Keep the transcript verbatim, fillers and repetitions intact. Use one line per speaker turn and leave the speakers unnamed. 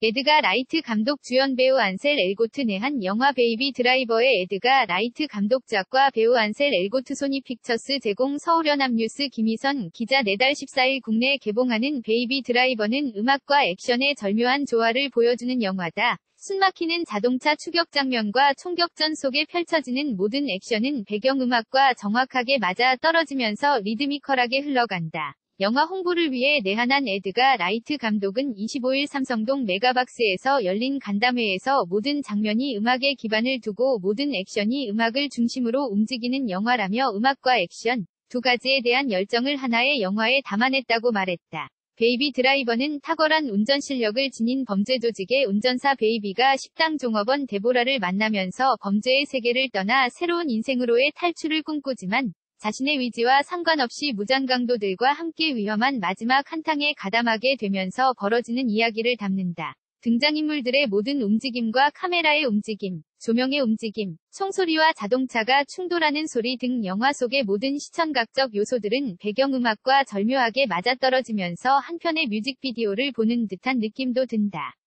에드가 라이트 감독 주연 배우 안셀 엘고트 내한 영화 베이비 드라이버의 에드가 라이트 감독작과 배우 안셀 엘고트 소니 픽처스 제공 서울연합뉴스 김희선 기자 내달 십사일 국내 개봉하는 베이비 드라이버는 음악과 액션의 절묘한 조화를 보여주는 영화다. 숨막히는 자동차 추격 장면과 총격전 속에 펼쳐지는 모든 액션은 배경음악과 정확하게 맞아 떨어지면서 리드미컬하게 흘러간다. 영화 홍보를 위해 내한한 에드가 라이트 감독은 이십오일 삼성동 메가박스에서 열린 간담회에서 모든 장면이 음악에 기반을 두고 모든 액션이 음악을 중심으로 움직이는 영화라며 음악과 액션 두 가지에 대한 열정을 하나의 영화에 담아냈다고 말했다. 베이비 드라이버는 탁월한 운전 실력을 지닌 범죄 조직의 운전사 베이비가 식당 종업원 데보라를 만나면서 범죄의 세계를 떠나 새로운 인생으로의 탈출을 꿈꾸지만 자신의 위지와 상관없이 무장강도들과 함께 위험한 마지막 한탕에 가담하게 되면서 벌어지는 이야기를 담는다. 등장인물들의 모든 움직임과 카메라의 움직임, 조명의 움직임, 총소리와 자동차가 충돌하는 소리 등 영화 속의 모든 시청각적 요소들은 배경음악과 절묘하게 맞아떨어지면서 한편의 뮤직비디오를 보는 듯한 느낌도 든다.